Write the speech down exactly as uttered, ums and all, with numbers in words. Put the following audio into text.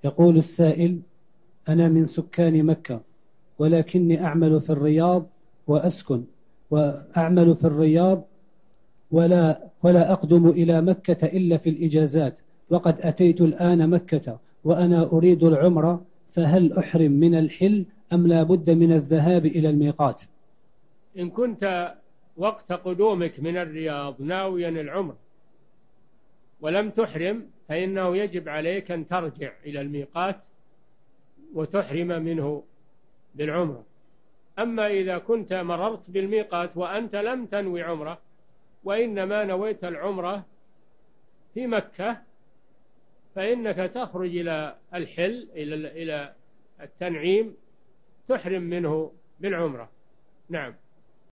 يقول السائل: أنا من سكان مكة، ولكني أعمل في الرياض وأسكن وأعمل في الرياض ولا ولا أقدم إلى مكة إلا في الإجازات، وقد أتيت الآن مكة وأنا أريد العمرة، فهل أحرم من الحل أم لا بد من الذهاب إلى الميقات؟ إن كنت وقت قدومك من الرياض ناويا العمر ولم تحرم فإنه يجب عليك أن ترجع إلى الميقات وتحرم منه بالعمرة. أما إذا كنت مررت بالميقات وأنت لم تنوي عمرة وإنما نويت العمرة في مكة، فإنك تخرج إلى الحل إلى إلى التنعيم تحرم منه بالعمرة. نعم.